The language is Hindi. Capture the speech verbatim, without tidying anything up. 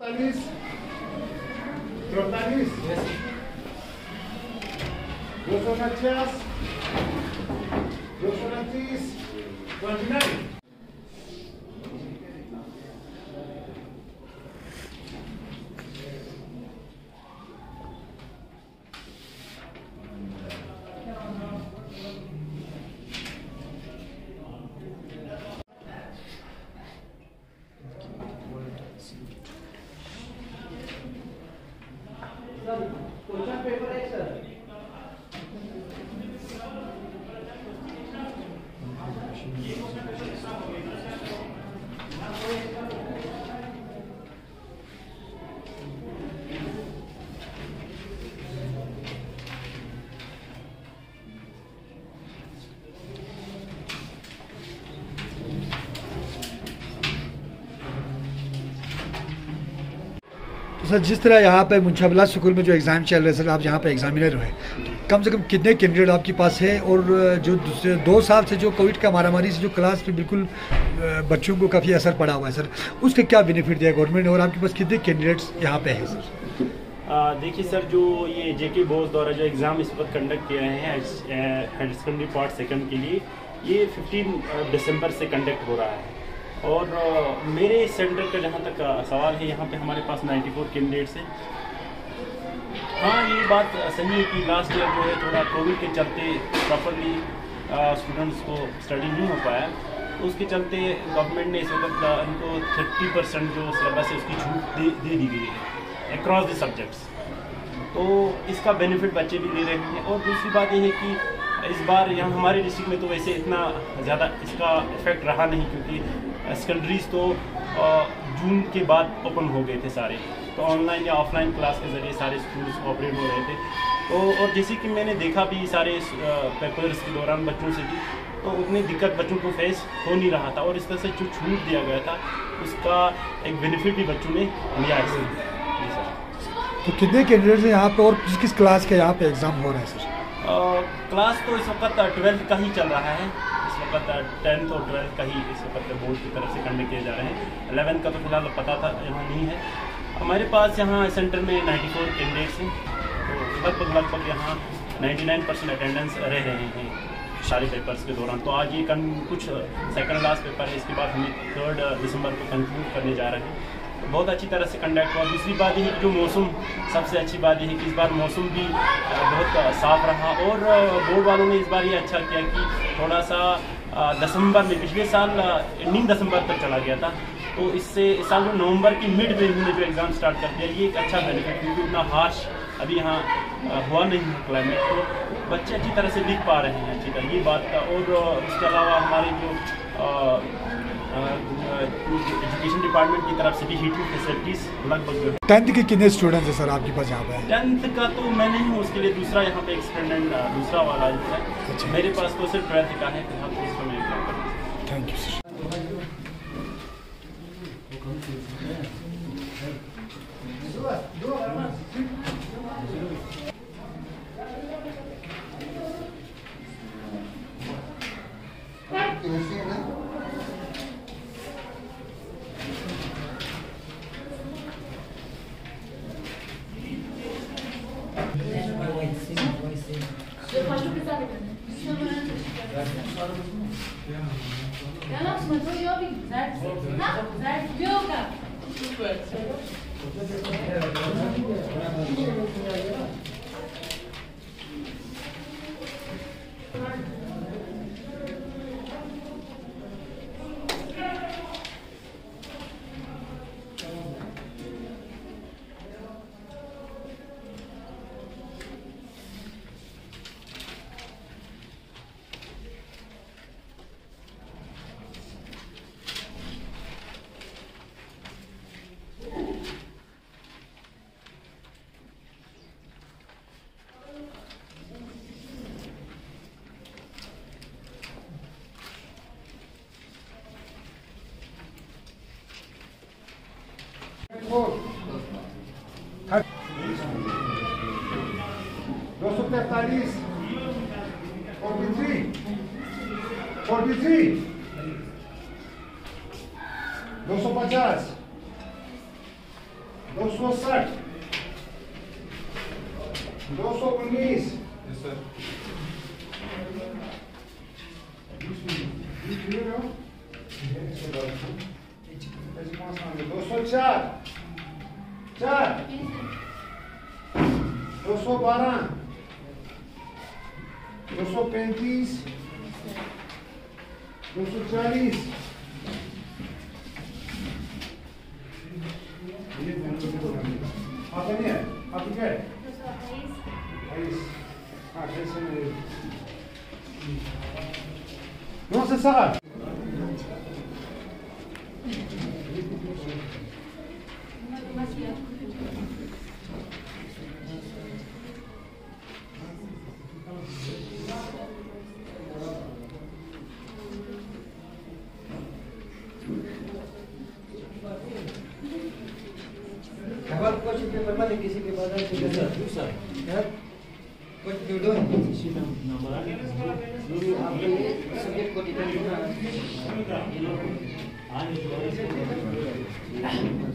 Trotalis, Trotalis, Rosonatias, Rosonatis, twenty-nine. Question paper है सर। सर जिस तरह यहाँ पे मुंशाबिला स्कूल में जो एग्ज़ाम चल रहे हैं सर, आप यहाँ पे एग्जामिनर हुए, कम से कम कितने कैंडिडेट आपके पास है? और जो दूसरे दो साल से जो कोविड का मारामारी से जो क्लास पे बिल्कुल बच्चों को काफ़ी असर पड़ा हुआ है सर, उसका क्या बेनिफिट दिया गवर्नमेंट ने और आपके पास कितने कैंडिडेट्स यहाँ पे हैं सर? देखिए सर, जो ये जेके बोस द्वारा जो एग्ज़ाम इस वक्त कंडक्ट किए हैं हायर सेकेंडरी पार्ट सेकंड के लिए, ये पंद्रह दिसंबर से कंडक्ट हो रहा है। और uh, मेरे सेंटर का जहाँ तक uh, सवाल है, यहाँ पे हमारे पास चौरानवे कैंडिडेट्स हैं। हाँ, ये बात सही है कि लास्ट ईयर जो है थोड़ा कोविड के चलते प्रॉपरली स्टूडेंट्स को स्टडी नहीं हो पाया, तो उसके चलते गवर्नमेंट ने इस वक्त uh, इनको तीस परसेंट जो सिलेबस है उसकी छूट दे दे दी गई है अक्रॉस द सब्जेक्ट्स। तो इसका बेनिफिट बच्चे भी ले रहे हैं। और दूसरी बात यह है कि इस बार यहाँ हमारे डिस्ट्रिक्ट में तो वैसे इतना ज़्यादा इसका इफेक्ट रहा नहीं, क्योंकि सेकेंडरीज तो जून के बाद ओपन हो गए थे सारे, तो ऑनलाइन या ऑफलाइन क्लास के ज़रिए सारे स्कूल्स ऑपरेट हो रहे थे। तो और जैसे कि मैंने देखा भी सारे पेपर्स के दौरान बच्चों से भी, तो उतनी दिक्कत बच्चों को फेस हो नहीं रहा था। और इस तरह से जो छूट दिया गया था उसका एक बेनिफिट भी बच्चों ने लिया है सर। जी सर। तो कितने कैंडिडेट्स हैं यहाँ पे और किस किस क्लास के यहाँ पे एग्ज़ाम हो रहे हैं सर? क्लास तो इस वक्त ट्वेल्थ का ही चल रहा है, इस वक्त टेंथ और ट्वेल्थ का ही इस वक्त बोर्ड की तरफ से कंडक्ट किए जा रहे हैं। एलेवेंथ का तो फिलहाल पता था यहाँ नहीं है। हमारे पास यहाँ सेंटर में चौरानवे कैंडिडेट्स हैं, तो लगभग लगभग यहाँ निन्यानवे परसेंट अटेंडेंस रह रहे हैं सारे पेपर्स के दौरान। तो आज ये कन कुछ सेकंड लास्ट पेपर है, इसके बाद हम थर्ड दिसंबर को कंक्लूड करने जा रहे हैं। बहुत अच्छी तरह से कंडक्ट हुआ। दूसरी बात यह है कि जो मौसम, सबसे अच्छी बात यह है कि इस बार मौसम भी बहुत साफ रहा। और बोर्ड वालों ने इस बार ये अच्छा किया कि थोड़ा सा दिसंबर में, पिछले साल एंडिंग दिसंबर तक चला गया था, तो इससे इस साल जो नवंबर की मिड में उन्होंने जो एग्ज़ाम स्टार्ट कर दिया, ये एक अच्छा बेनिफिट, क्योंकि उतना हार्श अभी यहाँ हुआ नहीं है क्लाइमेट, तो बच्चे अच्छी तरह से लिख पा रहे हैं अच्छी तरह, ये बात का। और इसके अलावा हमारे जो एजुकेशन डिपार्टमेंट की तरफ से भी हीटिंग फैसिलिटीज़ लगभग। टेंथ के कितने स्टूडेंट्स हैं सर आपके पास यहाँ पे? टेंथ का तो मैं नहीं हूँ, उसके लिए दूसरा यहाँ पे एक स्टूडेंट दूसरा वाला जो है। अच्छा। मेरे पास तो सिर्फ ट्वेल्थ का है फिलहाल, तो उसका मैं एग्जाम कर रहा हूँ। Thank you sir. दो सौ तैतालीस, फोर्टी थ्री, फोर्टी थ्री, दो सौ पचास, दो सौ साठ, दो सौ उन्नीस, दो सौ चार, चार, दो सौ बारह, दो सौ पैंतीस, दो सौ चालीस, आपका नहीं है, आपका क्या है? हाँ, कैसे नहीं? Non, c'est ça. कुछ पेपर में किसी के बाद कुछ वीडियो सब्जेक्ट को डिपेंड